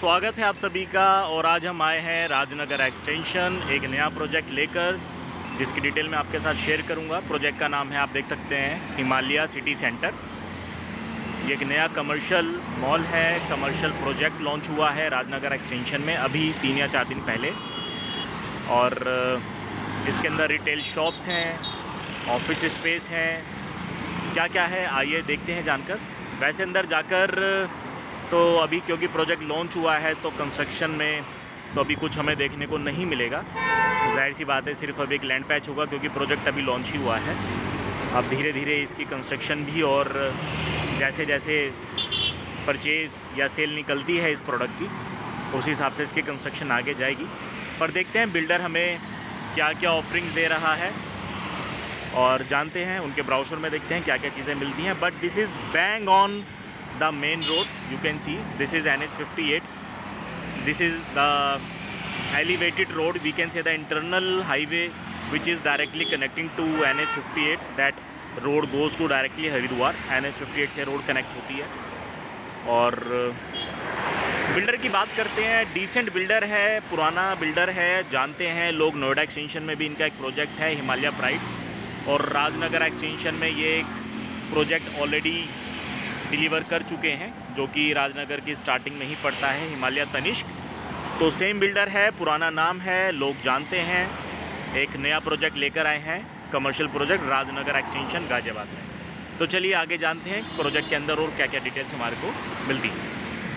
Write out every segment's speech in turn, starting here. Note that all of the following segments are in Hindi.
स्वागत है आप सभी का। और आज हम आए हैं राजनगर एक्सटेंशन एक नया प्रोजेक्ट लेकर, जिसकी डिटेल मैं आपके साथ शेयर करूंगा। प्रोजेक्ट का नाम है, आप देख सकते हैं, हिमालय सिटी सेंटर। ये एक नया कमर्शियल मॉल है, कमर्शियल प्रोजेक्ट लॉन्च हुआ है राजनगर एक्सटेंशन में अभी 3 या 4 दिन पहले। और इसके अंदर रिटेल शॉप्स हैं, ऑफिस स्पेस हैं, क्या क्या है आइए देखते हैं जानकर। वैसे अंदर जाकर तो अभी क्योंकि प्रोजेक्ट लॉन्च हुआ है तो कंस्ट्रक्शन में तो अभी कुछ हमें देखने को नहीं मिलेगा। जाहिर सी बात है, सिर्फ अभी एक लैंड पैच होगा क्योंकि प्रोजेक्ट अभी लॉन्च ही हुआ है। अब धीरे धीरे इसकी कंस्ट्रक्शन भी, और जैसे जैसे परचेज़ या सेल निकलती है इस प्रोडक्ट की, उस हिसाब से इसकी कंस्ट्रक्शन आगे जाएगी। पर देखते हैं बिल्डर हमें क्या क्या ऑफरिंग दे रहा है और जानते हैं, उनके ब्राउचर में देखते हैं क्या क्या चीज़ें मिलती हैं। But this is bang on the main road. You can see this is NH 58. This is the elevated road, we can say the internal highway which is directly connecting to NH 58. that road goes to directly Haridwar. NH 58 से रोड कनेक्ट होती है। और बिल्डर की बात करते हैं, डिसेंट बिल्डर है, पुराना बिल्डर है, जानते हैं लोग। नोएडा एक्सटेंशन में भी इनका एक प्रोजेक्ट है हिमालय प्राइड, और राजनगर एक्सटेंशन में ये एक प्रोजेक्ट ऑलरेडी डिलीवर कर चुके हैं, जो कि राजनगर की स्टार्टिंग में ही पड़ता है, हिमालय तनिष्क। तो सेम बिल्डर है, पुराना नाम है, लोग जानते हैं। एक नया प्रोजेक्ट लेकर आए हैं, commercial project Rajnagar extension Ghaziabad में। तो चलिए आगे जानते हैं प्रोजेक्ट के अंदर और क्या क्या डिटेल्स हमारे को मिलती हैं।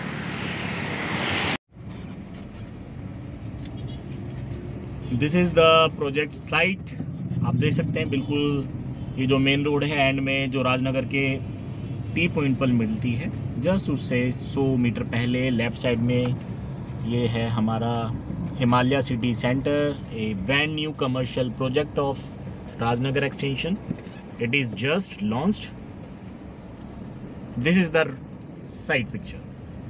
This is the project site. आप देख सकते हैं बिल्कुल, ये जो मेन रोड है एंड में, जो राजनगर के टी पॉइंट पर मिलती है, जस्ट उससे 100 मीटर पहले लेफ़्ट साइड में ये है हमारा Himalaya city centre, a brand new commercial project of Rajnagar extension. It is just launched. This is the site picture.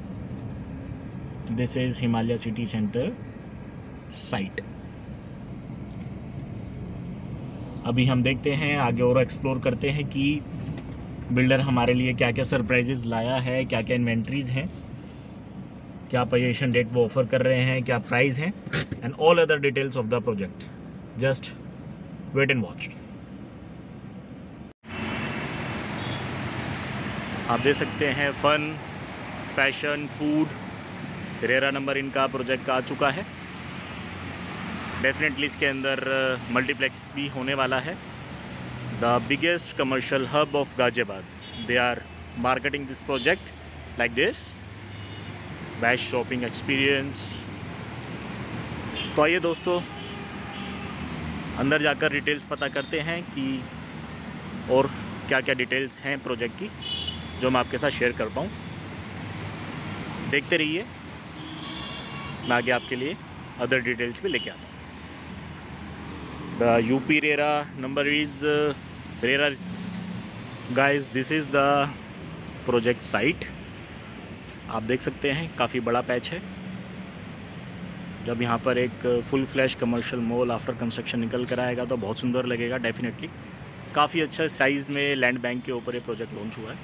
This is Himalaya city centre site. अभी हम देखते हैं आगे और एक्सप्लोर करते हैं कि बिल्डर हमारे लिए क्या क्या सरप्राइजेस लाया है, क्या क्या इन्वेंट्रीज़ हैं, क्या पोजीशन डेट वो ऑफ़र कर रहे हैं, क्या प्राइस है, and all other details of the project. Just wait and watch. आप देख सकते हैं fun, fashion, food, RERA number इनका प्रोजेक्ट का आ चुका है। डेफिनेटली इसके अंदर मल्टीप्लेक्स भी होने वाला है। The biggest commercial hub of Ghaziabad. They are marketing this project like this. Best shopping experience. तो आइए दोस्तों, अंदर जाकर डिटेल्स पता करते हैं कि और क्या क्या डिटेल्स हैं प्रोजेक्ट की, जो मैं आपके साथ शेयर कर पाऊँ। देखते रहिए, मैं आगे आपके लिए अदर डिटेल्स भी लेके आता हूँ। The UP RERA number is RERA guys, this is the project site। आप देख सकते हैं काफ़ी बड़ा पैच है। जब यहाँ पर एक full flash commercial mall after construction निकल कर आएगा तो बहुत सुंदर लगेगा डेफिनेटली। काफ़ी अच्छा साइज़ में लैंड बैंक के ऊपर ये प्रोजेक्ट लॉन्च हुआ है।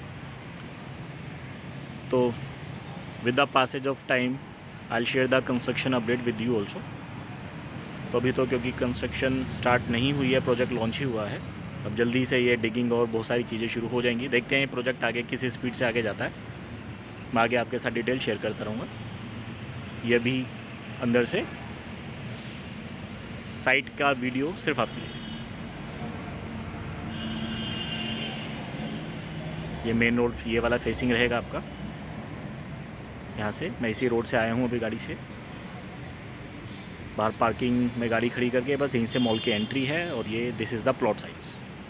तो with the passage of time I will share the construction update with you also. तो अभी तो क्योंकि कंस्ट्रक्शन स्टार्ट नहीं हुई है, प्रोजेक्ट लॉन्च ही हुआ है, अब जल्दी से ये डिगिंग और बहुत सारी चीज़ें शुरू हो जाएंगी। देखते हैं प्रोजेक्ट आगे किस स्पीड से आगे जाता है। मैं आगे आपके साथ डिटेल शेयर करता रहूँगा। ये भी अंदर से साइट का वीडियो सिर्फ आपके लिए। ये मेन रोड ये वाला फेसिंग रहेगा आपका। यहाँ से मैं इसी रोड से आया हूँ अभी गाड़ी से। बाहर पार्किंग में गाड़ी खड़ी करके बस यहीं से मॉल की एंट्री है। और ये this is the plot size.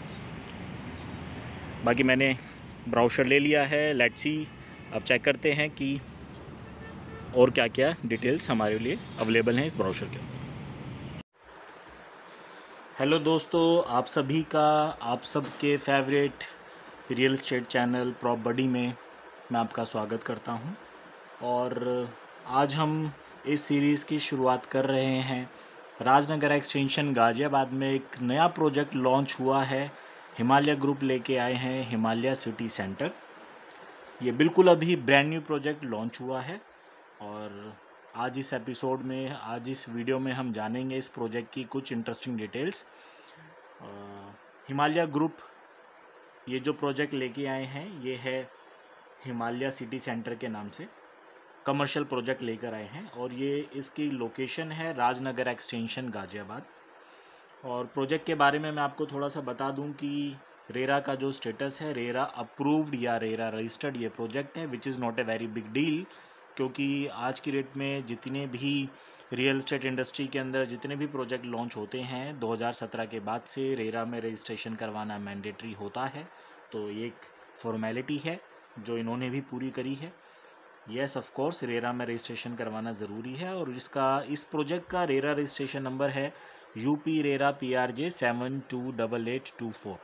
बाकी मैंने ब्राउचर ले लिया है, लेट्स सी। अब चेक करते हैं कि और क्या क्या डिटेल्स हमारे लिए अवेलेबल हैं इस ब्राउचर के अंदर। हेलो दोस्तों, आप सभी का, आप सबके favourite real estate channel Prop Buddy में मैं आपका स्वागत करता हूं। और आज हम इस सीरीज़ की शुरुआत कर रहे हैं। राजनगर एक्सटेंशन गाजियाबाद में एक नया प्रोजेक्ट लॉन्च हुआ है, हिमालय ग्रुप लेके आए हैं हिमालय सिटी सेंटर। ये बिल्कुल अभी ब्रांड न्यू प्रोजेक्ट लॉन्च हुआ है और आज इस एपिसोड में, आज इस वीडियो में हम जानेंगे इस प्रोजेक्ट की कुछ इंटरेस्टिंग डिटेल्स। हिमालय ग्रुप ये जो प्रोजेक्ट लेके आए हैं ये है हिमालय सिटी सेंटर के नाम से कमर्शियल प्रोजेक्ट लेकर आए हैं, और ये इसकी लोकेशन है राजनगर एक्सटेंशन गाजियाबाद। और प्रोजेक्ट के बारे में मैं आपको थोड़ा सा बता दूं कि रेरा का जो स्टेटस है, रेरा अप्रूव्ड या रेरा रजिस्टर्ड ये प्रोजेक्ट है, which is not a very big deal, क्योंकि आज की डेट में जितने भी रियल एस्टेट इंडस्ट्री के अंदर जितने भी प्रोजेक्ट लॉन्च होते हैं 2017 के बाद से रेरा में रजिस्ट्रेशन करवाना मैंडेटरी होता है। तो ये एक फॉर्मेलिटी है जो इन्होंने भी पूरी करी है। येस, ऑफ कोर्स रेरा में रजिस्ट्रेशन करवाना ज़रूरी है, और इस प्रोजेक्ट का रेरा रजिस्ट्रेशन नंबर है UP RERA PRJ 728824।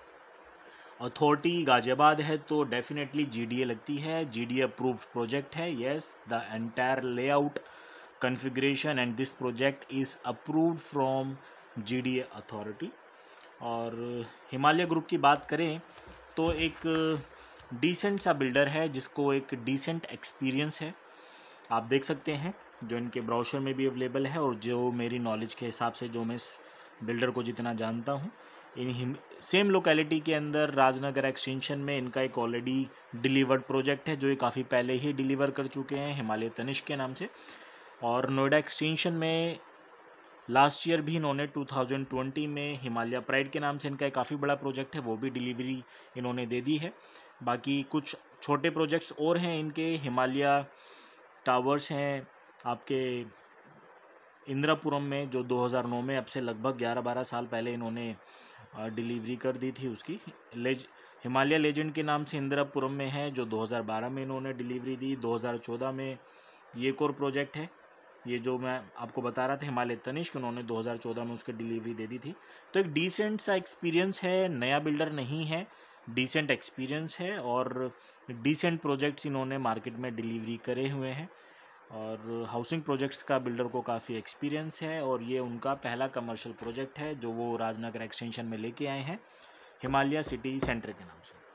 Authority Ghaziabad है तो डेफिनेटली GDA लगती है। GDA अप्रूव्ड प्रोजेक्ट है। Yes, the entire layout configuration and this project is approved from GDA authority. और हिमालय ग्रुप की बात करें तो एक डिसेंट सा बिल्डर है जिसको एक डिसेंट एक्सपीरियंस है। आप देख सकते हैं जो इनके ब्राउशर में भी अवेलेबल है, और जो मेरी नॉलेज के हिसाब से जो मैं इस बिल्डर को जितना जानता हूँ, इन सेम लोकेलिटी के अंदर राजनगर एक्सटेंशन में इनका एक ऑलरेडी डिलीवर्ड प्रोजेक्ट है जो ये काफ़ी पहले ही डिलीवर कर चुके हैं हिमालय तनिष्क के नाम से। और नोएडा एक्सटेंशन में लास्ट ईयर भी इन्होंने 2020 में हिमालय प्राइड के नाम से इनका एक काफ़ी बड़ा प्रोजेक्ट है, वो भी डिलीवरी इन्होंने दे दी है। बाकी कुछ छोटे प्रोजेक्ट्स और हैं इनके। हिमालय टावर्स हैं आपके इंदिरापुरम में, जो 2009 में, अब से लगभग 11-12 साल पहले इन्होंने डिलीवरी कर दी थी उसकी। हिमालय लेजेंड के नाम से इंदिरापुरम में है, जो 2012 में इन्होंने डिलीवरी दी। 2014 में ये एक और प्रोजेक्ट है, ये जो मैं आपको बता रहा था हिमालय तनिष्क, उन्होंने 2014 में उसकी डिलीवरी दे दी थी। तो एक डिसेंट सा एक्सपीरियंस है, नया बिल्डर नहीं है, डिसेंट एक्सपीरियंस है, और डिसेंट प्रोजेक्ट्स इन्होंने मार्केट में डिलीवरी करे हुए हैं, और हाउसिंग प्रोजेक्ट्स का बिल्डर को काफ़ी एक्सपीरियंस है। और ये उनका पहला कमर्शियल प्रोजेक्ट है जो वो राजनगर एक्सटेंशन में लेके आए हैं हिमालय सिटी सेंटर के नाम से।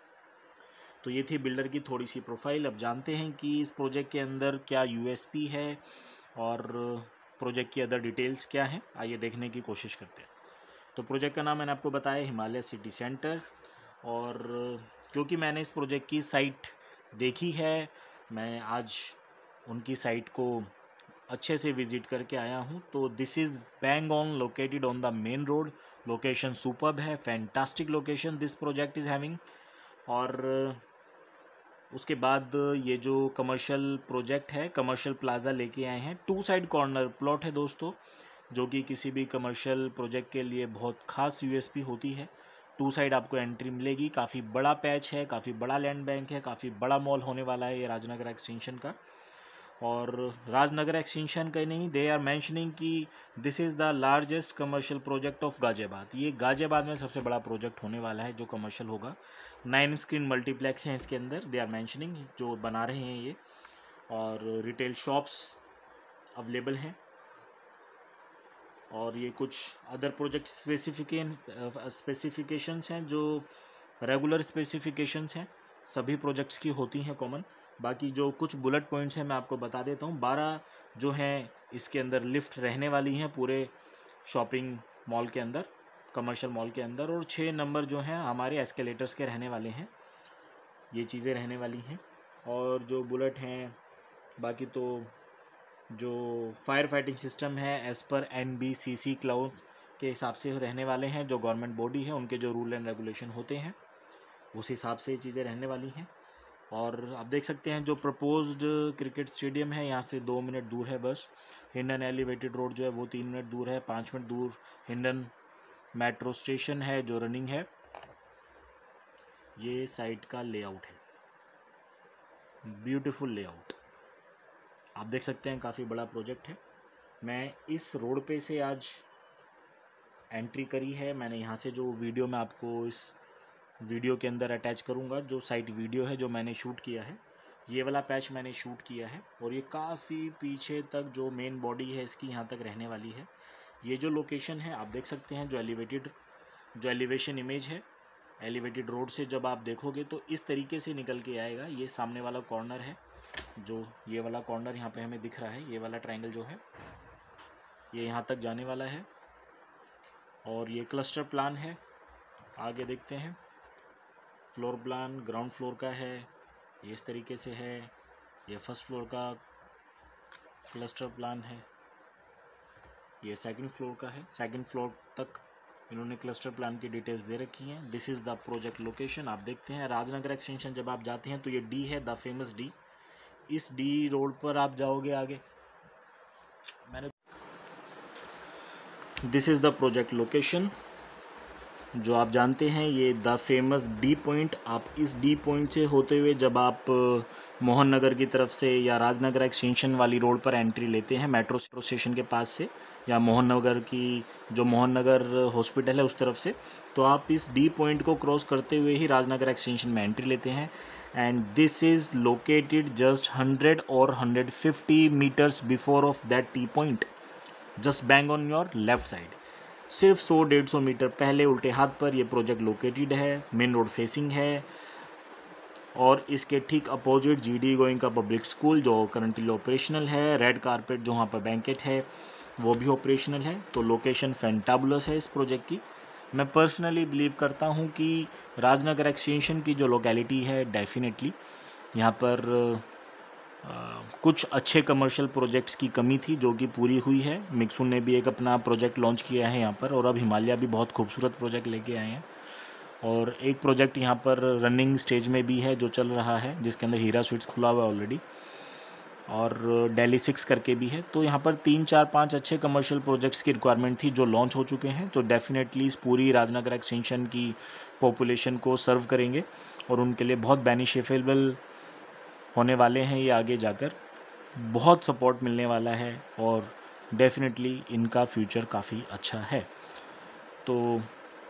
तो ये थी बिल्डर की थोड़ी सी प्रोफाइल। अब जानते हैं कि इस प्रोजेक्ट के अंदर क्या USP है और प्रोजेक्ट की अदर डिटेल्स क्या हैं। आइए देखने की कोशिश करते हैं। तो प्रोजेक्ट का नाम मैंने आपको बताया हिमालय सिटी सेंटर, और क्योंकि मैंने इस प्रोजेक्ट की साइट देखी है, मैं आज उनकी साइट को अच्छे से विज़िट करके आया हूँ। तो this is bang on located on the main road. Location superb है, fantastic location this project is having. और उसके बाद ये जो कमर्शियल प्रोजेक्ट है, कमर्शियल प्लाजा लेके आए हैं। 2 साइड कॉर्नर प्लॉट है दोस्तों, जो कि किसी भी कमर्शियल प्रोजेक्ट के लिए बहुत खास USP होती है। 2 साइड आपको एंट्री मिलेगी। काफ़ी बड़ा पैच है, काफ़ी बड़ा लैंड बैंक है, काफ़ी बड़ा मॉल होने वाला है ये राजनगर एक्सटेंशन का। और राजनगर एक्सटेंशन का नहीं, दे आर मैंशनिंग कि this is the largest commercial project of Ghaziabad. ये गाजियाबाद में सबसे बड़ा प्रोजेक्ट होने वाला है जो कमर्शियल होगा। 9 स्क्रीन मल्टीप्लेक्स हैं इसके अंदर, दे आर मैंशनिंग, जो बना रहे हैं ये। और रिटेल शॉप्स अवेलेबल हैं। और ये कुछ अदर प्रोजेक्ट स्पेसिफिकेशंस हैं जो रेगुलर स्पेसिफिकेशंस हैं, सभी प्रोजेक्ट्स की होती हैं कॉमन। बाकी जो कुछ बुलेट पॉइंट्स हैं मैं आपको बता देता हूँ। 12 जो हैं इसके अंदर लिफ्ट रहने वाली हैं पूरे शॉपिंग मॉल के अंदर, कमर्शियल मॉल के अंदर, और 6 नंबर जो हैं हमारे एस्केलेटर्स के रहने वाले हैं। ये चीज़ें रहने वाली हैं। और जो बुलेट हैं, बाकी तो जो फायर फाइटिंग सिस्टम है एज़ पर NBCC क्लाउड के हिसाब से रहने वाले हैं, जो गवर्नमेंट बॉडी है उनके जो रूल एंड रेगुलेशन होते हैं उस हिसाब से ये चीज़ें रहने वाली हैं। और आप देख सकते हैं जो प्रपोज्ड क्रिकेट स्टेडियम है यहाँ से 2 मिनट दूर है बस। हिंडन एलिवेटेड रोड जो है वो 3 मिनट दूर है। 5 मिनट दूर हिंडन मेट्रो स्टेशन है जो रनिंग है। ये साइट का लेआउट है, ब्यूटीफुल लेआउट, आप देख सकते हैं काफ़ी बड़ा प्रोजेक्ट है। मैं इस रोड पे से आज एंट्री करी है। मैंने यहाँ से जो वीडियो मैं आपको इस वीडियो के अंदर अटैच करूँगा, जो साइट वीडियो है जो मैंने शूट किया है, ये वाला पैच मैंने शूट किया है। और ये काफ़ी पीछे तक जो मेन बॉडी है इसकी यहाँ तक रहने वाली है। ये जो लोकेशन है आप देख सकते हैं, जो एलिवेशन इमेज है, एलिवेटेड रोड से जब आप देखोगे तो इस तरीके से निकल के आएगा। ये सामने वाला कॉर्नर है जो ये वाला कॉर्नर यहाँ पे हमें दिख रहा है, ये वाला ट्रायंगल जो है ये यहाँ तक जाने वाला है। और ये क्लस्टर प्लान है, आगे देखते हैं। फ्लोर प्लान ग्राउंड फ्लोर का है, ये इस तरीके से है। ये फर्स्ट फ्लोर का क्लस्टर प्लान है, ये सेकंड फ्लोर का है। सेकंड फ्लोर तक इन्होंने क्लस्टर प्लान की डिटेल्स दे रखी हैं। This is the project location. आप देखते हैं राजनगर एक्सटेंशन जब आप जाते हैं तो ये डी है, द फेमस डी। इस डी रोड पर आप जाओगे आगे, this is the project location जो आप जानते हैं, ये द फेमस डी पॉइंट। आप इस डी पॉइंट से होते हुए जब आप मोहन नगर की तरफ से या राजनगर एक्सटेंशन वाली रोड पर एंट्री लेते हैं मेट्रो स्टेशन के पास से, या मोहन नगर की जो मोहन नगर हॉस्पिटल है उस तरफ से, तो आप इस डी पॉइंट को क्रॉस करते हुए ही राजनगर एक्सटेंशन में एंट्री लेते हैं। And this is located just 100 और 150 metres before of that T point, just bang on your left side. सिर्फ 100-150 मीटर पहले उल्टे हाथ पर ये प्रोजेक्ट लोकेटेड है, मेन रोड फेसिंग है। और इसके ठीक opposite GD Goenka public school जो करंटली ऑपरेशनल है, रेड कारपेट जो वहाँ पर बैंकेट है वो भी ऑपरेशनल है। तो लोकेशन फैंटाबुलस है इस प्रोजेक्ट की। मैं पर्सनली बिलीव करता हूँ कि राजनगर एक्सटेंशन की जो लोकेलिटी है, डेफिनेटली यहाँ पर कुछ अच्छे कमर्शियल प्रोजेक्ट्स की कमी थी जो कि पूरी हुई है। मिक्सुन ने भी एक अपना प्रोजेक्ट लॉन्च किया है यहाँ पर, और अब हिमालय भी बहुत खूबसूरत प्रोजेक्ट लेके आए हैं। और एक प्रोजेक्ट यहाँ पर रनिंग स्टेज में भी है जो चल रहा है, जिसके अंदर हीरा स्वीट्स खुला हुआ है ऑलरेडी, और दिल्ली 6 करके भी है। तो यहाँ पर 3, 4, 5 अच्छे कमर्शियल प्रोजेक्ट्स की रिक्वायरमेंट थी जो लॉन्च हो चुके हैं, जो डेफिनेटली इस पूरी राजनगर एक्सटेंशन की पॉपुलेशन को सर्व करेंगे और उनके लिए बहुत बेनिफिशियल होने वाले हैं। ये आगे जाकर बहुत सपोर्ट मिलने वाला है और डेफिनेटली इनका फ्यूचर काफ़ी अच्छा है। तो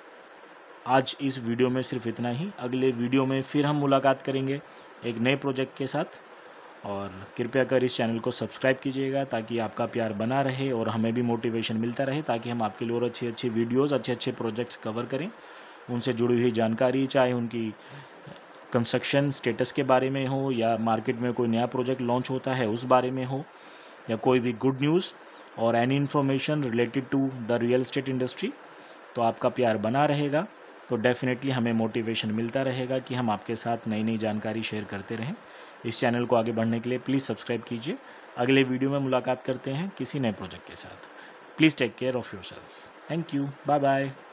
आज इस वीडियो में सिर्फ इतना ही। अगले वीडियो में फिर हम मुलाकात करेंगे एक नए प्रोजेक्ट के साथ। और कृपया कर इस चैनल को सब्सक्राइब कीजिएगा ताकि आपका प्यार बना रहे और हमें भी मोटिवेशन मिलता रहे, ताकि हम आपके लिए और अच्छी अच्छी वीडियोज़, अच्छे अच्छे प्रोजेक्ट्स कवर करें। उनसे जुड़ी हुई जानकारी, चाहे उनकी कंस्ट्रक्शन स्टेटस के बारे में हो, या मार्केट में कोई नया प्रोजेक्ट लॉन्च होता है उस बारे में हो, या कोई भी गुड न्यूज़ और any information related to the real estate industry, तो आपका प्यार बना रहेगा। तो डेफिनेटली हमें मोटिवेशन मिलता रहेगा कि हम आपके साथ नई नई जानकारी शेयर करते रहें। इस चैनल को आगे बढ़ने के लिए प्लीज़ सब्सक्राइब कीजिए। अगले वीडियो में मुलाकात करते हैं किसी नए प्रोजेक्ट के साथ। Please take care of yourself. Thank you, bye bye.